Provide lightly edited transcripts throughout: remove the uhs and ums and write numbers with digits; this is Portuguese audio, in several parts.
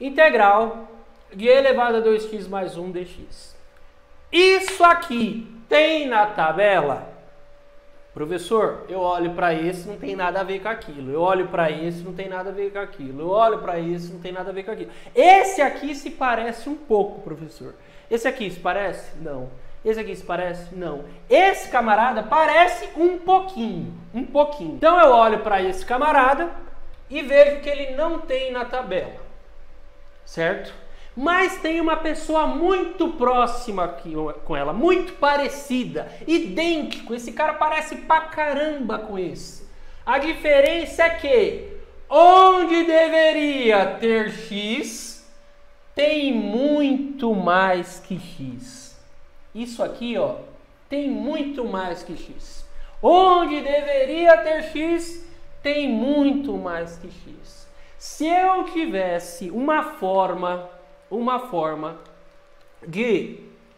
integral de e elevado a 2x mais 1 dx. Isso aqui tem na tabela? Professor, eu olho para esse, não tem nada a ver com aquilo. Eu olho para esse, não tem nada a ver com aquilo. Eu olho para esse, não tem nada a ver com aquilo. Esse aqui se parece um pouco, professor. Esse aqui se parece? Não. Esse aqui se parece? Não. Esse camarada parece um pouquinho. Um pouquinho. Então eu olho para esse camarada e vejo que ele não tem na tabela. Certo? Mas tem uma pessoa muito próxima aqui com ela, muito parecida, idêntico. Esse cara parece pra caramba com esse. A diferença é que onde deveria ter x, tem muito mais que x. Isso aqui, ó, tem muito mais que x. Onde deveria ter x, tem muito mais que x. Se eu tivesse uma forma de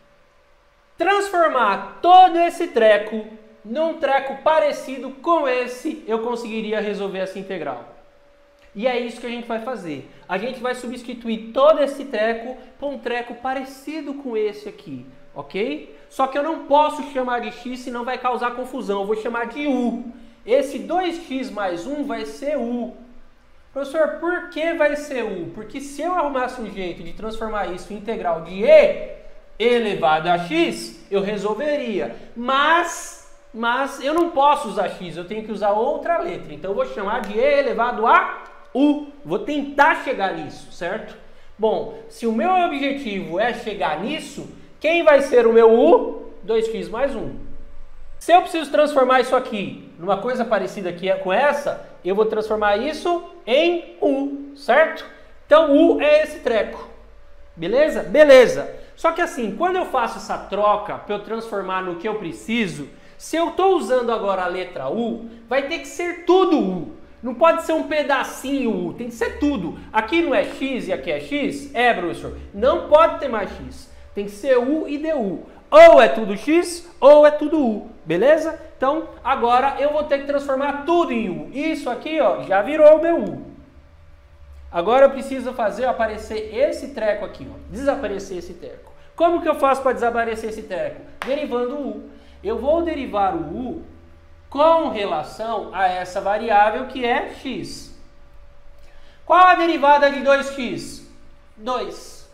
transformar todo esse treco num treco parecido com esse, eu conseguiria resolver essa integral. E é isso que a gente vai fazer. A gente vai substituir todo esse treco por um treco parecido com esse aqui, ok? Só que eu não posso chamar de x, senão vai causar confusão. Eu vou chamar de u. Esse 2x mais 1 vai ser u. Professor, por que vai ser u? Porque se eu arrumasse um jeito de transformar isso em integral de e elevado a x, eu resolveria. Mas eu não posso usar x, eu tenho que usar outra letra. Então eu vou chamar de e elevado a u. Vou tentar chegar nisso, certo? Bom, se o meu objetivo é chegar nisso, quem vai ser o meu u? 2x mais 1. Se eu preciso transformar isso aqui numa coisa parecida com essa, eu vou transformar isso em u, certo? Então u é esse treco, beleza? Beleza. Só que assim, quando eu faço essa troca para eu transformar no que eu preciso, se eu estou usando agora a letra u, vai ter que ser tudo u. Não pode ser um pedacinho u, tem que ser tudo. Aqui não é x e aqui é x? É, professor. Não pode ter mais x. Tem que ser u e du. Ou é tudo x ou é tudo u, beleza? Então, agora eu vou ter que transformar tudo em u. Isso aqui, ó, já virou o meu u. Agora eu preciso fazer aparecer esse treco aqui, ó. Desaparecer esse treco. Como que eu faço para desaparecer esse treco? Derivando o u. Eu vou derivar o u com relação a essa variável que é x. Qual a derivada de 2x? 2.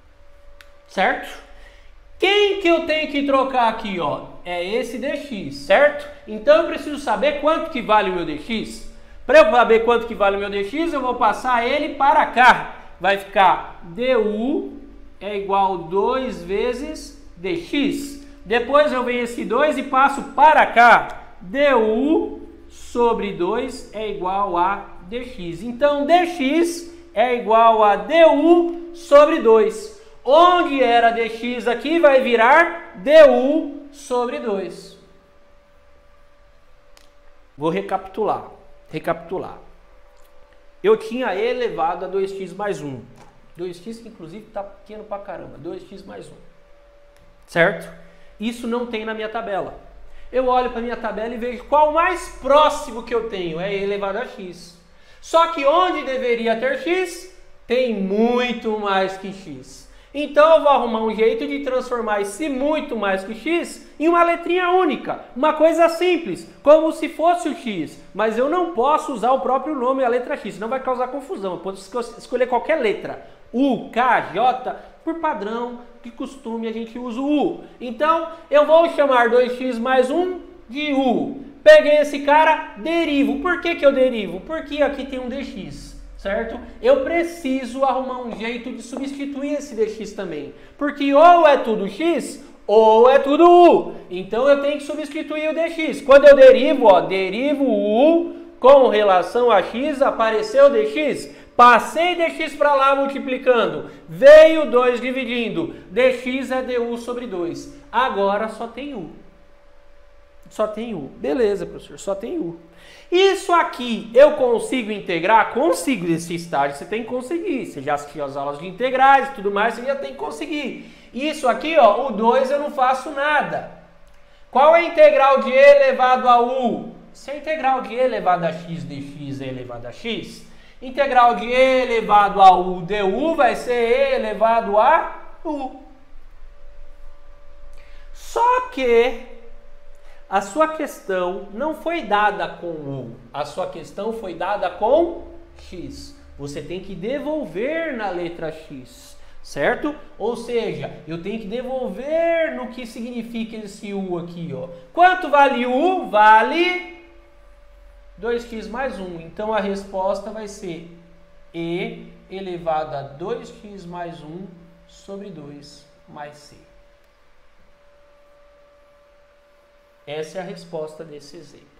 Certo? Quem que eu tenho que trocar aqui, ó? É esse dx, certo? Então eu preciso saber quanto que vale o meu dx. Para eu saber quanto que vale o meu dx, eu vou passar ele para cá. Vai ficar du é igual a 2 vezes dx. Depois eu venho esse 2 e passo para cá. du sobre 2 é igual a dx. Então dx é igual a du sobre 2. Onde era dx aqui vai virar du sobre 2. Vou recapitular. Eu tinha e elevado a 2x mais 1. 2x que inclusive está pequeno pra caramba. 2x mais 1. Certo? Isso não tem na minha tabela. Eu olho para minha tabela e vejo qual o mais próximo que eu tenho. É e elevado a x. Só que onde deveria ter x, tem muito mais que x. Então eu vou arrumar um jeito de transformar esse muito mais que x em uma letrinha única, uma coisa simples, como se fosse o x, mas eu não posso usar o próprio nome, a letra x, senão vai causar confusão. Eu posso escolher qualquer letra, u, k, j, por padrão, de costume a gente usa o u. Então eu vou chamar 2x mais 1 de u. Peguei esse cara, derivo. Por que eu derivo? Porque aqui tem um dx. Certo? Eu preciso arrumar um jeito de substituir esse dx também. Porque ou é tudo x, ou é tudo u. Então eu tenho que substituir o dx. Quando eu derivo, ó, derivo u com relação a x, apareceu dx. Passei dx para lá multiplicando. Veio 2 dividindo. Dx é du sobre 2. Agora só tem u. Só tem u. Beleza, professor, só tem u. Isso aqui eu consigo integrar? Consigo. Nesse estágio você tem que conseguir. Você já assistiu as aulas de integrais e tudo mais, você já tem que conseguir. Isso aqui, ó, o 2 eu não faço nada. Qual é a integral de e elevado a u? Se a integral de e elevado a x dx é elevado a x, Integral de e elevado a u du vai ser e elevado a u. Só que a sua questão não foi dada com u, a sua questão foi dada com x. Você tem que devolver na letra x, certo? Ou seja, eu tenho que devolver no que significa esse u aqui, ó. Quanto vale u? Vale 2x mais 1. Então a resposta vai ser e elevado a 2x mais 1 sobre 2 mais c. Essa é a resposta desse exemplo.